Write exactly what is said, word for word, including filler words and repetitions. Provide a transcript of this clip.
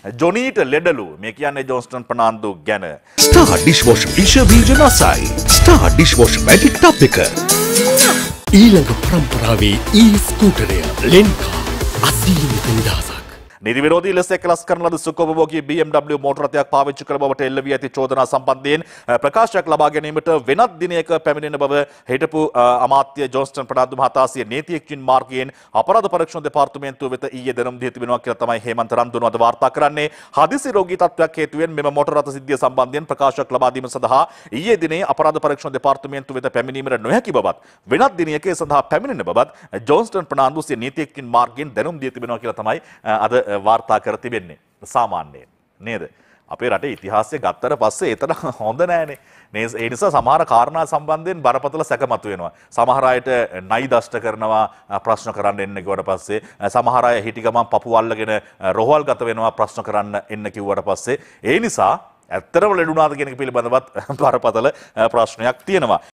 ජොනීට ලෙඩලු. මේ කියන්නේ ජොන්ස්ටන් ප්‍රනාන්දු ගැන. Star dishwasher විෂ බීජ නැසයි. Star dishwasher magic tub එක. ඊළඟ පරම්පරාවේ ඊ ස්කූටරය Lanka අසීමිත නිදහසක්. නීති විරෝධී ලෙස එකලස් කරන ලද සුඛෝපභෝගී බී එම් ඩබ්ලිව් මෝටර රථයක් පාවිච්චි කළ බවට එල්ල වී ඇති චෝදනා සම්බන්ධයෙන් ප්‍රකාශයක් ලබා ගැනීමට වෙනත් දිනයක පැමිණෙන බව හිටපු අමාත්‍ය ජොන්ස්ටන් ප්‍රනාන්දු මහතා සිය නීතිඥයින් මාර්ගයෙන් අපරාධ පරීක්ෂණ දෙපාර්තමේන්තුව වෙත ඊයේ දැනුම් දී තිබෙනවා කියලා තමයි හේමන්ත රන්දුන අද වාර්තා කරන්නේ. හදිසි රෝගී තත්ත්වයක් හේතුවෙන් මෙම මෝටර රථ සිද්ධිය සම්බන්ධයෙන් ප්‍රකාශයක් ලබා දීම සඳහා ඊයේ දිනේ අපරාධ පරීක්ෂණ දෙපාර්තමේන්තුව වෙත පැමිණීමට නොහැකි බවත් වෙනත් දිනයක ඒ සඳහා පැමිණෙන බවත් ජොන්ස්ටන් ප්‍රනාන්දු සිය නීතිඥයින් මාර්ගයෙන් දැනුම් දී තිබෙනවා කියලා තමයි අද වාර්තා කර තිබෙන්නේ. සාමාන්‍යයෙන් නේද? අපේ රටේ ඉතිහාසය ගත්තට පස්සේ ඒතර හොඳ නෑනේ. ඒ නිසා සමහර කාරණා සම්බන්ධයෙන් බරපතල සැක මතුවෙනවා. සමහර අයට නයි දෂ්ට කරනවා ප්‍රශ්න කරන්න එන්න කිව්වට පස්සේ, සමහර අය හිටි ගමන් පපුව අල්ලගෙන රොහවල් ගත වෙනවා ප්‍රශ්න කරන්න එන්න කිව්වට පස්සේ. ඒ නිසා ඇත්තටම ලෙඩුණාද කියන එක පිළිබඳවත් බරපතල ප්‍රශ්නයක් තියෙනවා.